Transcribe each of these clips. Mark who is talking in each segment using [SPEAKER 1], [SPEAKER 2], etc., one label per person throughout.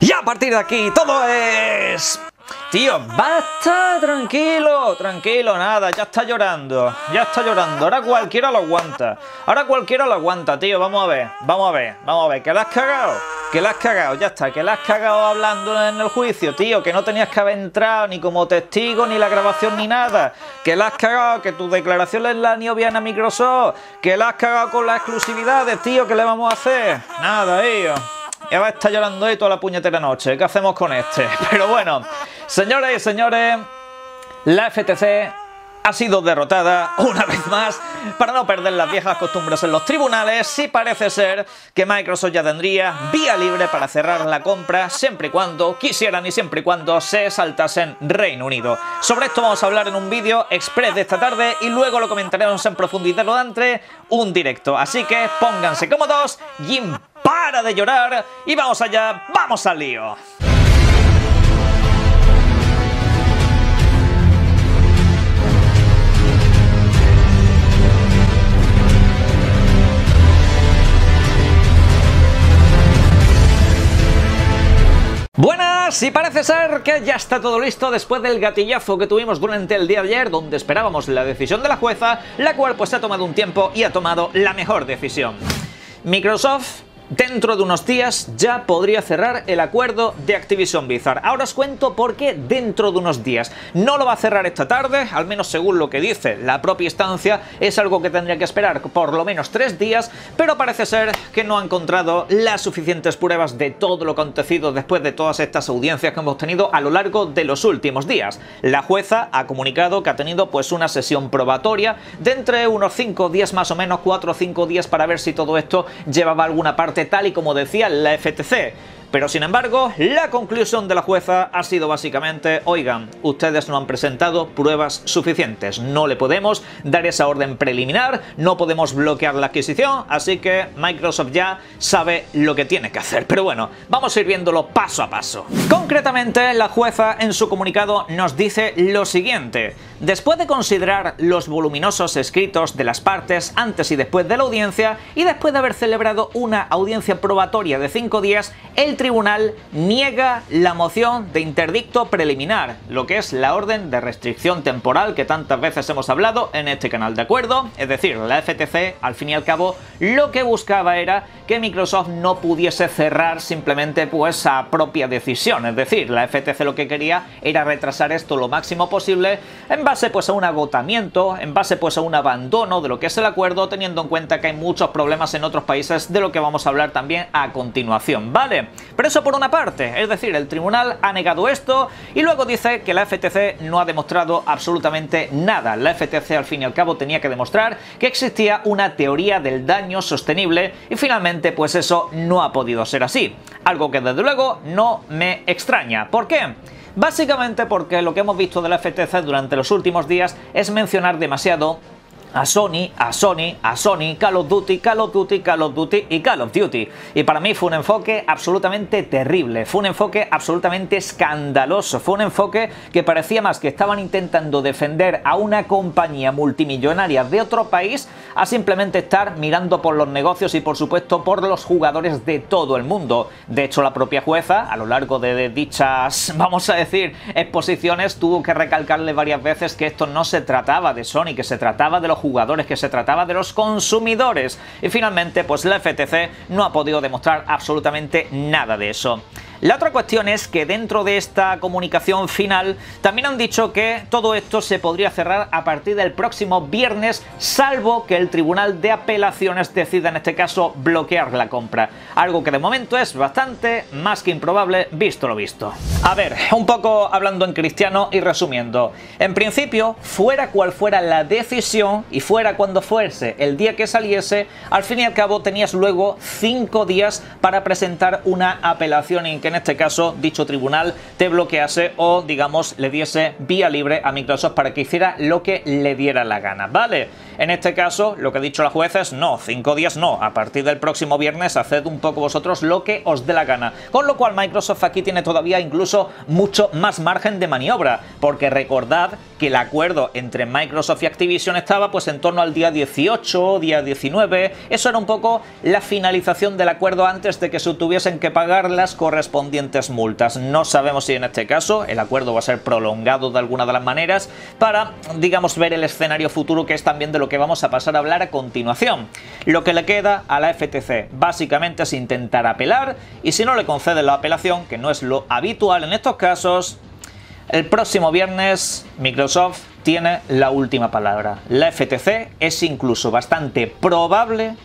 [SPEAKER 1] Y a partir de aquí todo es... Tío, basta, tranquilo, tranquilo, nada, ya está llorando, ahora cualquiera lo aguanta, tío, vamos a ver, que la has cagado, ya está, que la has cagado hablando en el juicio, tío, que no tenías que haber entrado ni como testigo, ni la grabación, ni nada, que la has cagado, que tu declaración es la bien a Microsoft, que la has cagado con las exclusividades, tío, ¿qué le vamos a hacer? Nada, tío. Ya va a estar llorando ahí toda la puñetera noche. ¿Qué hacemos con este? Pero bueno, señoras y señores, la FTC ha sido derrotada una vez más para no perder las viejas costumbres en los tribunales y parece ser que Microsoft ya tendría vía libre para cerrar la compra siempre y cuando quisieran y siempre y cuando se saltasen Reino Unido. Sobre esto vamos a hablar en un vídeo express de esta tarde y luego lo comentaremos en profundidad durante un directo. Así que pónganse cómodos y para de llorar y vamos allá, vamos al lío. Buenas, y parece ser que ya está todo listo después del gatillazo que tuvimos durante el día de ayer, donde esperábamos la decisión de la jueza, la cual pues ha tomado un tiempo y ha tomado la mejor decisión. Microsoft dentro de unos días ya podría cerrar el acuerdo de Activision Blizzard. Ahora os cuento por qué dentro de unos días. No lo va a cerrar esta tarde, al menos según lo que dice la propia instancia, es algo que tendría que esperar por lo menos 3 días, pero parece ser que no ha encontrado las suficientes pruebas de todo lo acontecido después de todas estas audiencias que hemos tenido a lo largo de los últimos días. La jueza ha comunicado que ha tenido pues una sesión probatoria de entre unos 5 días más o menos, 4 o 5 días para ver si todo esto llevaba alguna parte tal y como decía la FTC. Pero sin embargo, la conclusión de la jueza ha sido básicamente: oigan, ustedes no han presentado pruebas suficientes, no le podemos dar esa orden preliminar, no podemos bloquear la adquisición, así que Microsoft ya sabe lo que tiene que hacer. Pero bueno, vamos a ir viéndolo paso a paso. Concretamente, la jueza en su comunicado nos dice lo siguiente: después de considerar los voluminosos escritos de las partes antes y después de la audiencia, y después de haber celebrado una audiencia probatoria de 5 días, el tribunal niega la moción de interdicto preliminar, lo que es la orden de restricción temporal que tantas veces hemos hablado en este canal, ¿de acuerdo? Es decir, la FTC, al fin y al cabo, lo que buscaba era que Microsoft no pudiese cerrar simplemente pues a propia decisión, es decir, la FTC lo que quería era retrasar esto lo máximo posible en base pues a un agotamiento, en base pues a un abandono de lo que es el acuerdo, teniendo en cuenta que hay muchos problemas en otros países de lo que vamos a hablar también a continuación, ¿vale? Pero eso por una parte, es decir, el tribunal ha negado esto y luego dice que la FTC no ha demostrado absolutamente nada. La FTC al fin y al cabo tenía que demostrar que existía una teoría del daño sostenible y finalmente pues eso no ha podido ser así. Algo que desde luego no me extraña. ¿Por qué? Básicamente porque lo que hemos visto de la FTC durante los últimos días es mencionar demasiado a Sony, Call of Duty y Call of Duty. Y para mí fue un enfoque absolutamente terrible, fue un enfoque absolutamente escandaloso, fue un enfoque que parecía más que estaban intentando defender a una compañía multimillonaria de otro país a simplemente estar mirando por los negocios y por supuesto por los jugadores de todo el mundo. De hecho, la propia jueza, a lo largo de dichas, vamos a decir, exposiciones, tuvo que recalcarle varias veces que esto no se trataba de Sony, que se trataba de los jugadores, que se trataba de los consumidores. Y finalmente pues la FTC no ha podido demostrar absolutamente nada de eso. La otra cuestión es que dentro de esta comunicación final también han dicho que todo esto se podría cerrar a partir del próximo viernes, salvo que el Tribunal de Apelaciones decida en este caso bloquear la compra. Algo que de momento es bastante más que improbable visto lo visto. A ver, un poco hablando en cristiano y resumiendo. En principio, fuera cual fuera la decisión y fuera cuando fuese el día que saliese, al fin y al cabo tenías luego 5 días para presentar una apelación en que en este caso dicho tribunal te bloquease o digamos le diese vía libre a Microsoft para que hiciera lo que le diera la gana, ¿vale? En este caso lo que ha dicho la jueza es no, 5 días no, a partir del próximo viernes haced un poco vosotros lo que os dé la gana, con lo cual Microsoft aquí tiene todavía incluso mucho más margen de maniobra, porque recordad que el acuerdo entre Microsoft y Activision estaba pues en torno al día 18, día 19, eso era un poco la finalización del acuerdo antes de que se tuviesen que pagar las correspondientes correspondientes multas. No sabemos si en este caso el acuerdo va a ser prolongado de alguna de las maneras para, digamos, ver el escenario futuro, que es también de lo que vamos a pasar a hablar a continuación. Lo que le queda a la FTC básicamente es intentar apelar, y si no le conceden la apelación, que no es lo habitual en estos casos, el próximo viernes Microsoft tiene la última palabra. La FTC es incluso bastante probable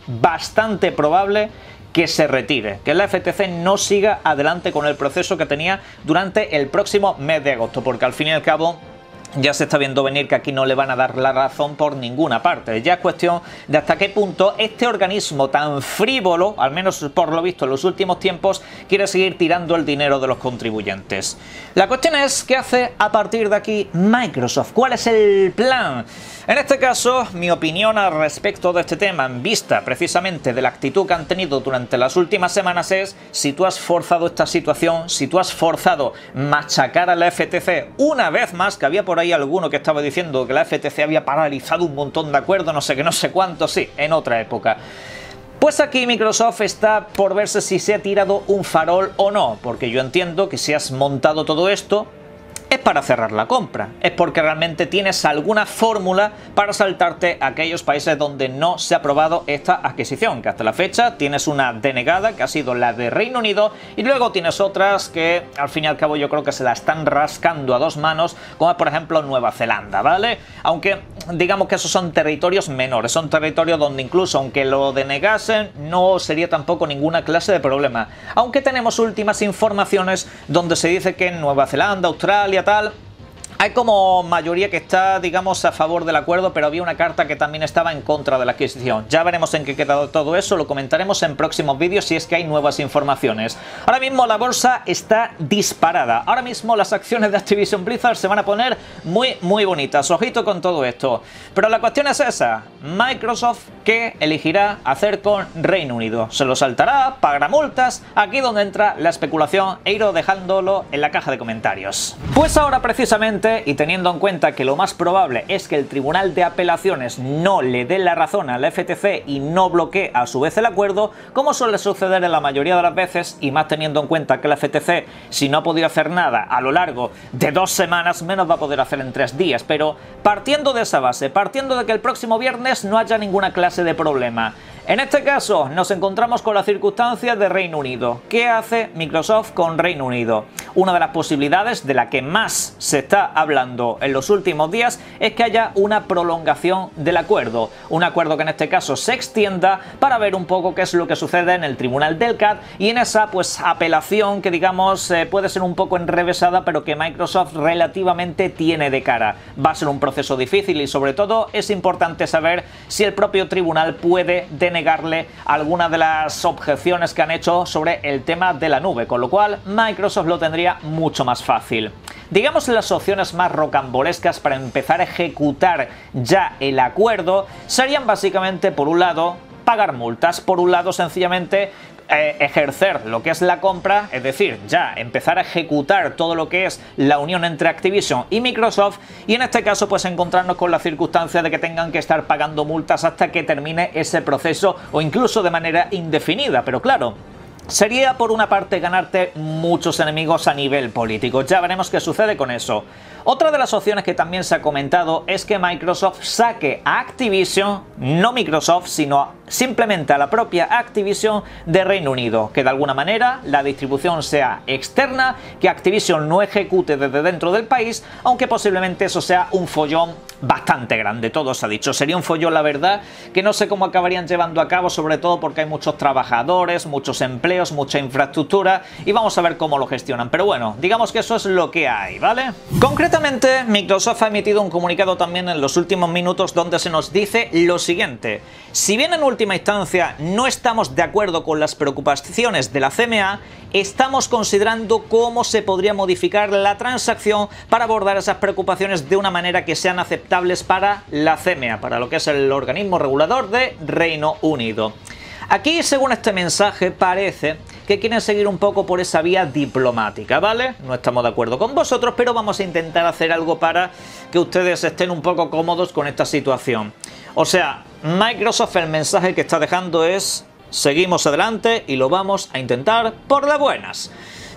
[SPEAKER 1] que se retire, que la FTC no siga adelante con el proceso que tenía durante el próximo mes de agosto, porque al fin y al cabo ya se está viendo venir que aquí no le van a dar la razón por ninguna parte. Ya es cuestión de hasta qué punto este organismo tan frívolo, al menos por lo visto en los últimos tiempos, quiere seguir tirando el dinero de los contribuyentes. La cuestión es qué hace a partir de aquí Microsoft. ¿Cuál es el plan? En este caso, mi opinión al respecto de este tema, en vista precisamente de la actitud que han tenido durante las últimas semanas, es: si tú has forzado esta situación, si tú has forzado machacar a la FTC una vez más, que había por ahí alguno que estaba diciendo que la FTC había paralizado un montón de acuerdos, no sé qué, no sé cuánto, sí, en otra época. Pues aquí Microsoft está por verse si se ha tirado un farol o no, porque yo entiendo que si has montado todo esto es para cerrar la compra, es porque realmente tienes alguna fórmula para saltarte a aquellos países donde no se ha aprobado esta adquisición, que hasta la fecha tienes una denegada, que ha sido la de Reino Unido, y luego tienes otras que al fin y al cabo yo creo que se la están rascando a dos manos, como por ejemplo Nueva Zelanda, ¿vale? Aunque digamos que esos son territorios menores, son territorios donde incluso aunque lo denegasen no sería tampoco ninguna clase de problema, aunque tenemos últimas informaciones donde se dice que en Nueva Zelanda, Australia, tal, hay como mayoría que está, digamos, a favor del acuerdo, pero había una carta que también estaba en contra de la adquisición. Ya veremos en qué queda todo eso, lo comentaremos en próximos vídeos si es que hay nuevas informaciones. Ahora mismo la bolsa está disparada. Ahora mismo las acciones de Activision Blizzard se van a poner muy bonitas. Ojito con todo esto. Pero la cuestión es esa: Microsoft, ¿qué elegirá hacer con Reino Unido? ¿Se lo saltará? ¿Pagará multas? Aquí donde entra la especulación, e iros dejándolo en la caja de comentarios. Pues ahora precisamente, y teniendo en cuenta que lo más probable es que el Tribunal de Apelaciones no le dé la razón a la FTC y no bloquee a su vez el acuerdo, como suele suceder en la mayoría de las veces, y más teniendo en cuenta que la FTC, si no ha podido hacer nada a lo largo de 2 semanas, menos va a poder hacer en 3 días. Pero partiendo de esa base, partiendo de que el próximo viernes no haya ninguna clase de problema, en este caso nos encontramos con la circunstancia de Reino Unido. ¿Qué hace Microsoft con Reino Unido? Una de las posibilidades de la que más se está hablando en los últimos días es que haya una prolongación del acuerdo. Un acuerdo que en este caso se extienda para ver un poco qué es lo que sucede en el tribunal del CAD y en esa pues apelación que digamos puede ser un poco enrevesada, pero que Microsoft relativamente tiene de cara. Va a ser un proceso difícil y sobre todo es importante saber si el propio tribunal puede denegarle alguna de las objeciones que han hecho sobre el tema de la nube, con lo cual Microsoft lo tendría mucho más fácil. Digamos las opciones más rocambolescas para empezar a ejecutar ya el acuerdo serían básicamente, por un lado, pagar multas, por un lado sencillamente ejercer lo que es la compra, es decir, ya empezar a ejecutar todo lo que es la unión entre Activision y Microsoft, y en este caso pues encontrarnos con la circunstancia de que tengan que estar pagando multas hasta que termine ese proceso o incluso de manera indefinida. Pero claro, sería por una parte ganarte muchos enemigos a nivel político. Ya veremos qué sucede con eso. Otra de las opciones que también se ha comentado es que Microsoft saque a Activision, no Microsoft, sino simplemente a la propia Activision de Reino Unido, que de alguna manera la distribución sea externa, que Activision no ejecute desde dentro del país, aunque posiblemente eso sea un follón bastante grande, todo se ha dicho. Sería un follón, la verdad, que no sé cómo acabarían llevando a cabo, sobre todo porque hay muchos trabajadores, muchos empleos, mucha infraestructura, y vamos a ver cómo lo gestionan. Pero bueno, digamos que eso es lo que hay, ¿vale? Concretamente, Microsoft ha emitido un comunicado también en los últimos minutos donde se nos dice lo siguiente: si bien en última instancia no estamos de acuerdo con las preocupaciones de la CMA, estamos considerando cómo se podría modificar la transacción para abordar esas preocupaciones de una manera que sean aceptables para la CMA, para lo que es el organismo regulador de Reino Unido. Aquí, según este mensaje, parece que quieren seguir un poco por esa vía diplomática, ¿vale? No estamos de acuerdo con vosotros, pero vamos a intentar hacer algo para que ustedes estén un poco cómodos con esta situación. O sea, Microsoft, el mensaje que está dejando es: seguimos adelante y lo vamos a intentar por las buenas.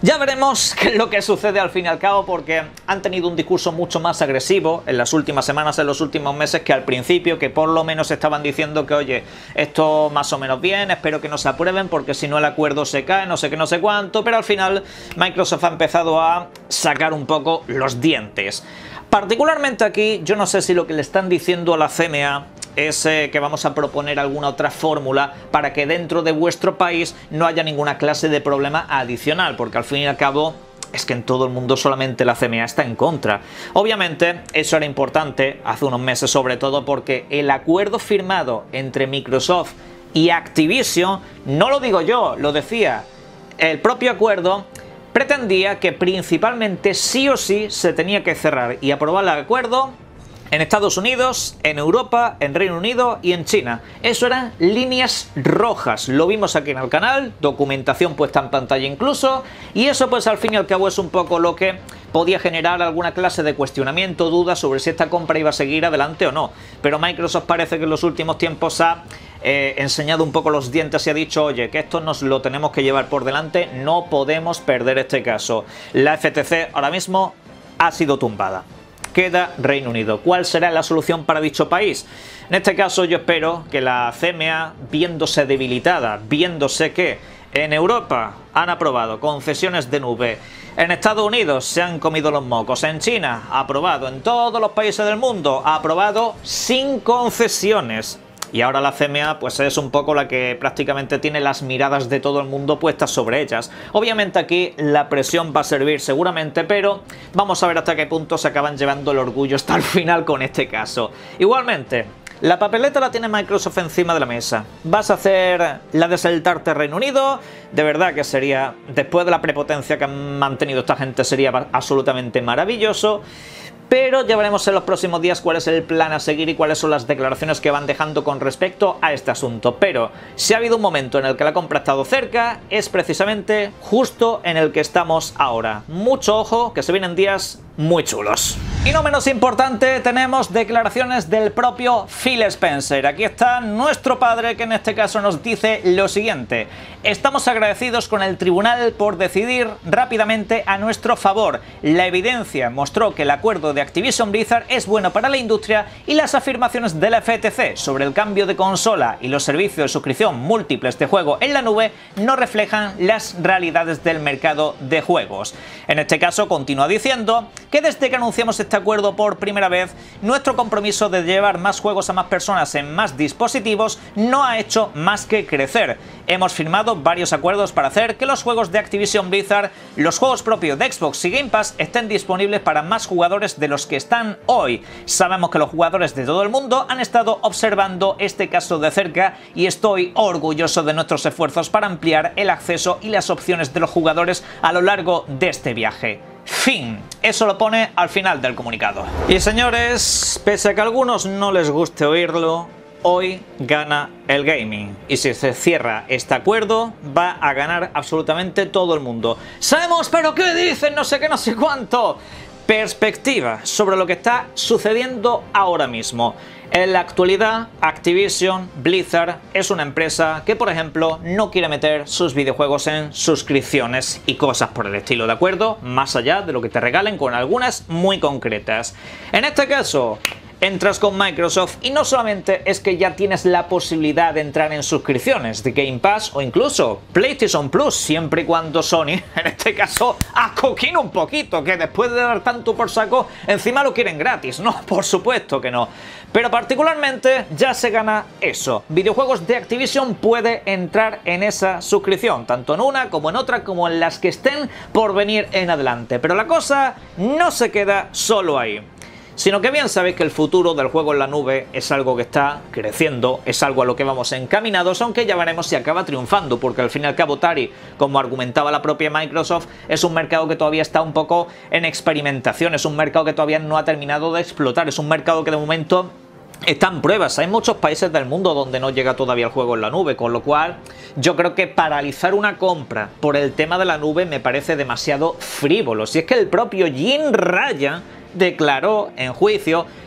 [SPEAKER 1] Ya veremos qué es lo que sucede al fin y al cabo, porque han tenido un discurso mucho más agresivo en las últimas semanas, en los últimos meses, que al principio, que por lo menos estaban diciendo que, oye, esto más o menos bien, espero que no se aprueben porque si no el acuerdo se cae, no sé qué, no sé cuánto, pero al final Microsoft ha empezado a sacar un poco los dientes. Particularmente aquí, yo no sé si lo que le están diciendo a la CMA es que vamos a proponer alguna otra fórmula para que dentro de vuestro país no haya ninguna clase de problema adicional, porque al fin y al cabo es que en todo el mundo solamente la CMA está en contra. Obviamente eso era importante hace unos meses, sobre todo porque el acuerdo firmado entre Microsoft y Activision, no lo digo yo, lo decía el propio acuerdo, pretendía que principalmente sí o sí se tenía que cerrar y aprobar el acuerdo en Estados Unidos, en Europa, en Reino Unido y en China. Eso eran líneas rojas. Lo vimos aquí en el canal, documentación puesta en pantalla incluso, y eso pues al fin y al cabo es un poco lo que podía generar alguna clase de cuestionamiento, duda sobre si esta compra iba a seguir adelante o no. Pero Microsoft parece que en los últimos tiempos ha enseñado un poco los dientes y ha dicho, oye, que esto nos lo tenemos que llevar por delante, no podemos perder este caso. La FTC ahora mismo ha sido tumbada. Queda Reino Unido. ¿Cuál será la solución para dicho país? En este caso yo espero que la CMA, viéndose debilitada, viéndose que en Europa han aprobado concesiones de nube, en Estados Unidos se han comido los mocos, en China ha aprobado, en todos los países del mundo ha aprobado sin concesiones. Y ahora la CMA pues es un poco la que prácticamente tiene las miradas de todo el mundo puestas sobre ellas. Obviamente aquí la presión va a servir seguramente, pero vamos a ver hasta qué punto se acaban llevando el orgullo hasta el final con este caso. Igualmente, la papeleta la tiene Microsoft encima de la mesa. ¿Vas a hacer la de saltarte Reino Unido? De verdad que sería, después de la prepotencia que han mantenido esta gente, sería absolutamente maravilloso. Pero ya veremos en los próximos días cuál es el plan a seguir y cuáles son las declaraciones que van dejando con respecto a este asunto. Pero si ha habido un momento en el que la compra ha estado cerca, es precisamente justo en el que estamos ahora. Mucho ojo, que se vienen días muy chulos. Y no menos importante, tenemos declaraciones del propio Phil Spencer. Aquí está nuestro padre, que en este caso nos dice lo siguiente: estamos agradecidos con el tribunal por decidir rápidamente a nuestro favor. La evidencia mostró que el acuerdo de Activision Blizzard es bueno para la industria y las afirmaciones de la FTC sobre el cambio de consola y los servicios de suscripción múltiples de juego en la nube no reflejan las realidades del mercado de juegos. En este caso continúa diciendo que desde que anunciamos este acuerdo por primera vez, nuestro compromiso de llevar más juegos a más personas en más dispositivos no ha hecho más que crecer. Hemos firmado varios acuerdos para hacer que los juegos de Activision Blizzard, los juegos propios de Xbox y Game Pass, estén disponibles para más jugadores de los que están hoy. Sabemos que los jugadores de todo el mundo han estado observando este caso de cerca y estoy orgulloso de nuestros esfuerzos para ampliar el acceso y las opciones de los jugadores a lo largo de este viaje. Fin. Eso lo pone al final del comunicado. Y señores, pese a que a algunos no les guste oírlo, hoy gana el gaming. Y si se cierra este acuerdo, va a ganar absolutamente todo el mundo. Sabemos, pero ¿qué dicen? No sé qué, no sé cuánto. Perspectiva sobre lo que está sucediendo ahora mismo. En la actualidad, Activision Blizzard es una empresa que, por ejemplo, no quiere meter sus videojuegos en suscripciones y cosas por el estilo, ¿de acuerdo? Más allá de lo que te regalen, con algunas muy concretas. En este caso, entras con Microsoft y no solamente es que ya tienes la posibilidad de entrar en suscripciones de Game Pass o incluso PlayStation Plus, siempre y cuando Sony, en este caso, acoquina un poquito, que después de dar tanto por saco, encima lo quieren gratis. No, por supuesto que no. Pero particularmente ya se gana eso. Videojuegos de Activision puede entrar en esa suscripción, tanto en una como en otra, como en las que estén por venir en adelante. Pero la cosa no se queda solo ahí, sino que bien sabéis que el futuro del juego en la nube es algo que está creciendo, es algo a lo que vamos encaminados, aunque ya veremos si acaba triunfando, porque al fin y al cabo Atari, como argumentaba la propia Microsoft, es un mercado que todavía está un poco en experimentación, es un mercado que todavía no ha terminado de explotar, es un mercado que de momento está en pruebas. Hay muchos países del mundo donde no llega todavía el juego en la nube, con lo cual yo creo que paralizar una compra por el tema de la nube me parece demasiado frívolo. Si es que el propio Jim Ryan declaró en juicio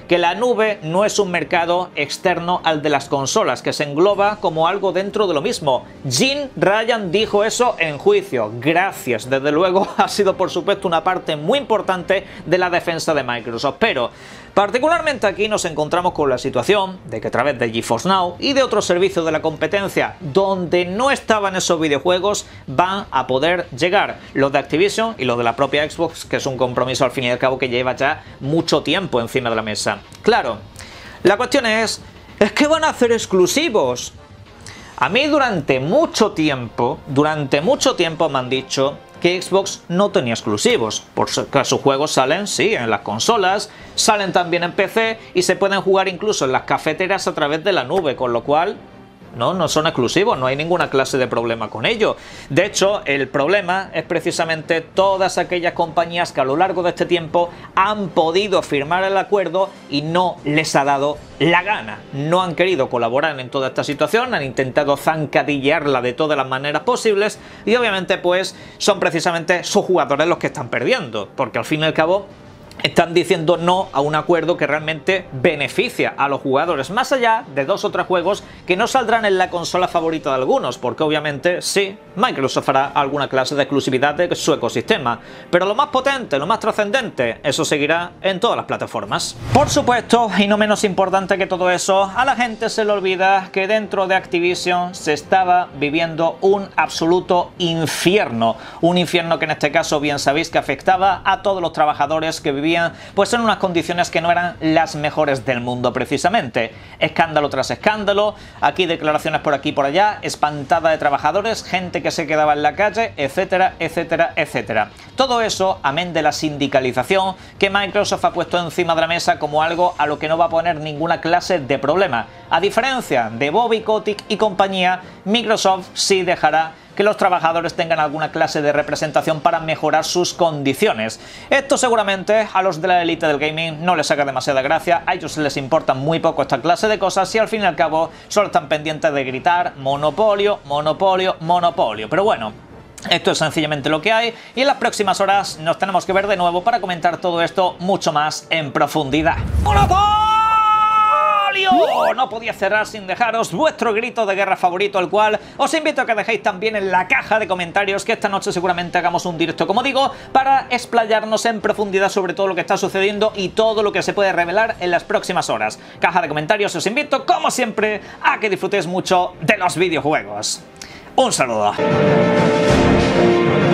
[SPEAKER 1] que la nube no es un mercado externo al de las consolas, que se engloba como algo dentro de lo mismo. Jim Ryan dijo eso en juicio. Gracias, desde luego ha sido por supuesto una parte muy importante de la defensa de Microsoft, pero particularmente aquí nos encontramos con la situación de que a través de GeForce Now y de otros servicios de la competencia donde no estaban esos videojuegos van a poder llegar los de Activision y los de la propia Xbox, que es un compromiso al fin y al cabo que lleva ya mucho tiempo encima de la mesa. Claro, la cuestión es que van a hacer exclusivos. A mí durante mucho tiempo me han dicho que Xbox no tenía exclusivos, porque sus juegos salen, sí, en las consolas, salen también en PC y se pueden jugar incluso en las cafeteras a través de la nube, con lo cual no son exclusivos, no hay ninguna clase de problema con ello. De hecho, el problema es precisamente todas aquellas compañías que a lo largo de este tiempo han podido firmar el acuerdo y no les ha dado la gana. No han querido colaborar en toda esta situación, han intentado zancadillearla de todas las maneras posibles y obviamente pues son precisamente sus jugadores los que están perdiendo, porque al fin y al cabo están diciendo no a un acuerdo que realmente beneficia a los jugadores, más allá de 2 o 3 juegos que no saldrán en la consola favorita de algunos, porque obviamente sí, Microsoft hará alguna clase de exclusividad de su ecosistema, pero lo más potente, lo más trascendente, eso seguirá en todas las plataformas. Por supuesto, y no menos importante que todo eso, a la gente se le olvida que dentro de Activision se estaba viviendo un absoluto infierno, un infierno que en este caso bien sabéis que afectaba a todos los trabajadores que vivían pues en unas condiciones que no eran las mejores del mundo precisamente. Escándalo tras escándalo, aquí declaraciones por aquí y por allá, espantada de trabajadores, gente que se quedaba en la calle, etcétera, etcétera, etcétera. Todo eso, amén de la sindicalización que Microsoft ha puesto encima de la mesa como algo a lo que no va a poner ninguna clase de problema. A diferencia de Bobby Kotick y compañía, Microsoft sí dejará que los trabajadores tengan alguna clase de representación para mejorar sus condiciones. Esto seguramente a los de la élite del gaming no les haga demasiada gracia, a ellos les importa muy poco esta clase de cosas y al fin y al cabo solo están pendientes de gritar monopolio, monopolio, monopolio. Pero bueno, esto es sencillamente lo que hay y en las próximas horas nos tenemos que ver de nuevo para comentar todo esto mucho más en profundidad. ¡Monopolio! No podía cerrar sin dejaros vuestro grito de guerra favorito, el cual os invito a que dejéis también en la caja de comentarios, que esta noche seguramente hagamos un directo, como digo, para explayarnos en profundidad sobre todo lo que está sucediendo y todo lo que se puede revelar en las próximas horas. Caja de comentarios, os invito, como siempre, a que disfrutéis mucho de los videojuegos. Un saludo.